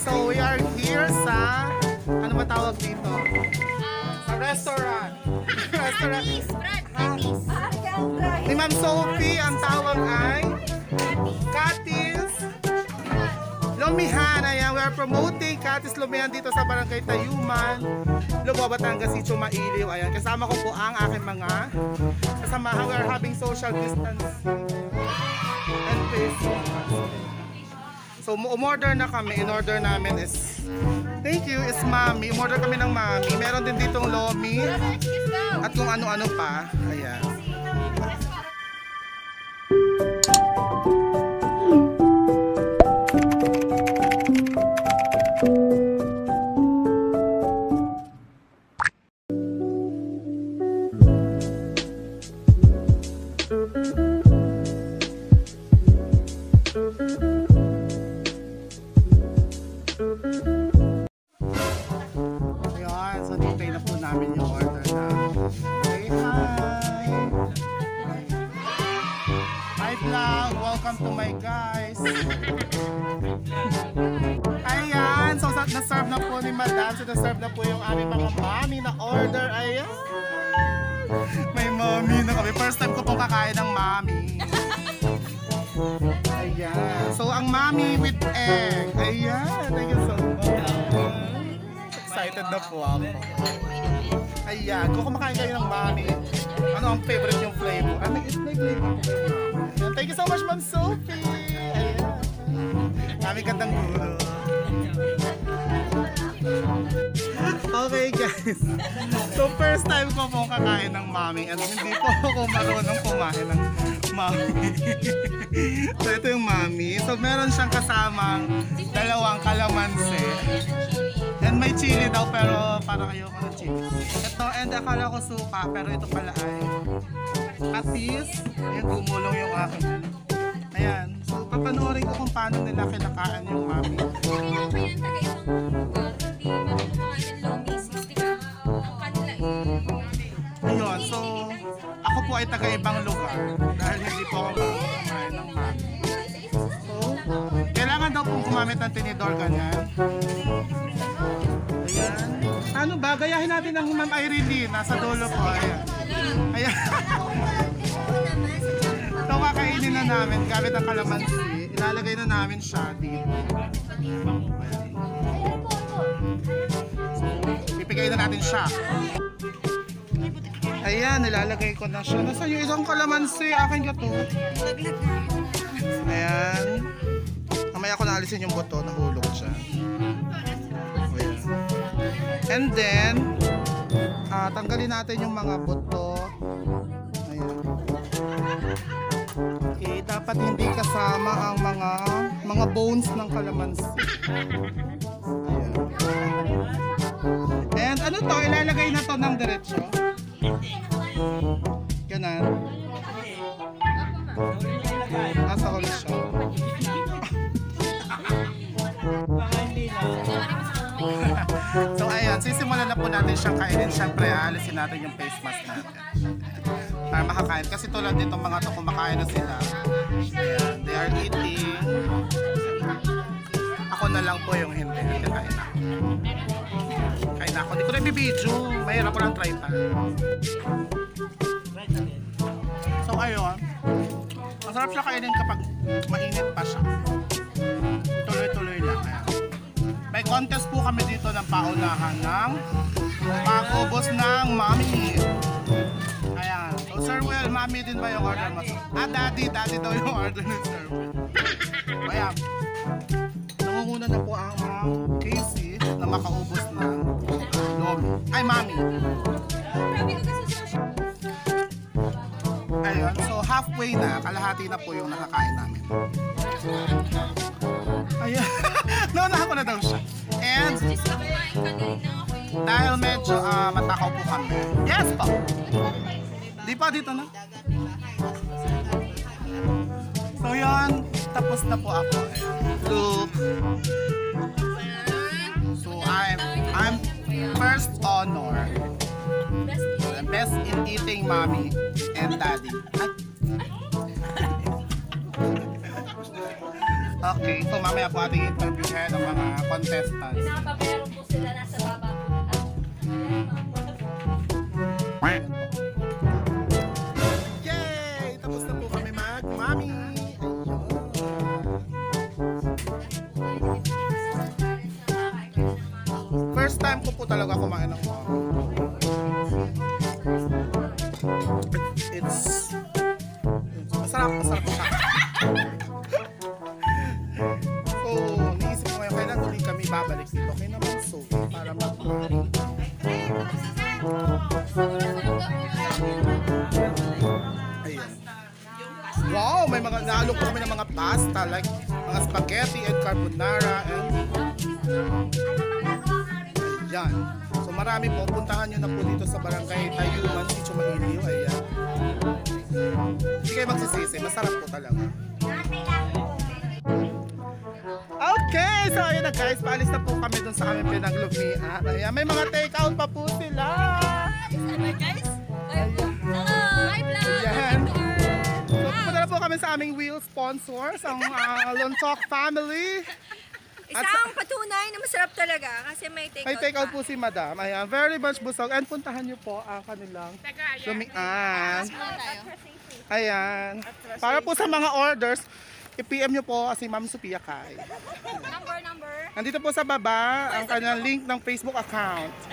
So we are here sa, ano ba tawag dito? Sa restaurant. Restaurant. Ni Ma'am Sophie, ang tawag ay Katis Lumihan. Ayan, we are promoting Katis Lumihan dito sa Barangay Tayuman, Lubao, Batangas, Sitio Mailiw. Ayan, kasama ko po ang aking mga kasamahan. We are having social distance and face. So, umorder na kami. In-order namin is, thank you, is Mami. Umorder kami ng Mami. Meron din ditong Lomi at kung ano-ano pa. Ayan. Ayan, so dito na po namin yung order na. Say hi! Hi vlog! Welcome to my guys! Ayan, so na-serve na po ni Madam. So na-serve na po yung aming mga mami na order. Ayan! May mami na kami. First time ko pong kakain ng mami. Ayan. So ang mami with egg. Ayan. Thank you so much. Excited na po ako. Ayan. Kung kumakain kayo ng mami, ano ang favorite yung flavor? Ano yung flavor? Ayan. Thank you so much, Ma'am Sophie. Ayan. Mami gandang guro. Okay guys, so first time ko pong kakain ng mami and hindi po ako marunong kumain ng mami. So ito yung mami. So meron siyang kasamang dalawang kalamansi. And may chili daw pero parang ayoko ng chili. Ito and akala ko suka pero ito pala ay patis. Ayan, gumulong yung akin. Ayan, so papanoorin ko kung paano nila kinakain yung mami. Ayun, so ako po ay taga-ibang lugar dahil hindi po ako kumain ng mami. So, kailangan daw pong gumamit ng tinidor ganyan. Ayan. Ano ba? Gayahin natin ng Ma'am Irene. Nasa dulo po. Ayan. Ayan. So, kakainin na namin gamit ang kalamansi. Ilalagay na namin siya dito. Ayan. Pipigay na natin siya. Ayan, nilalagay ko na siya. Nasa yung isang kalamansi? Akin ka to. Ayan. Mamaya ko naalisin yung buto. Nahulog siya. Ayan. And then, tanggalin natin yung mga buto. Ayan. Okay, dapat hindi kasama ang mga bones ng kalamansi. Ayan. And ano to? Ilalagay na to ng diretso. Ganon. Nasa ulit siya. So ayan, sisimulan na po natin siyang kainin. Siyempre, alisin natin yung face mask natin para makakain. Kasi tulad nitong mga to, kumakain na sila. Ayan, they are eating. Ako na lang po yung hindi. Kain ako. Kain ako. Hindi ko na i-video. Mahirap ko lang try pa. So ayun, masarap siya kainin kapag mainit pa siya. Tuloy-tuloy lang. Ayan. May contest po kami dito ng paunahan ng pag-ubos ng mami. Ayan. So Sir Will, mami din ba yung order mo? Daddy daw yung order ni Sir Will. Ayan. Nangunguna na po ang Casey na makaubos ng lomi. Ay, mami. Ayun, so halfway na, kalahati na po yung nakakain namin. Ayun, naunahan ko na daw siya. And, dahil medyo matakaw po kami. Yes po! Di pa, dito na. So yun, tapos na po ako. Look. So I'm first honor. Best in eating mommy and daddy. Okay, so mamaya po ating interviewin ang mga contestants. Pinapapero po sila nasa baba po. Yay! Tapos na po kami mag-mami. First time ko po talaga kumain ng mami. It's masarap siya. So, niisip ko ngayon, kailan ulit kami babalik dito kay naman so para mag-mami. Ayan. Wow, may mga naalok po kami ng mga pasta like mga spaghetti and carbonara and yan. So marami po, puntahan nyo na po dito sa barangay Tayuman, Sitio Mailiw. Ayan. Hindi kayo magsisisi, masarap po talaga. Okay, so ayun na guys, paalis na po kami dun sa aming pinaglumian. Ayan, may mga take out pa po sila. Guys, hello! Hi vlog! Ayan. So pupunta na po kami sa aming wheel sponsors, ang Lontok family. Isang patunay na masarap talaga kasi may take May out take out po si Madam. Ayan, very much busog. And puntahan nyo po ang kanilang lumian. Ayan. Para po sa mga orders, i-PM nyo po si Ma'am Sophia Kai. Number. Nandito po sa baba ang kanyang link ng Facebook account.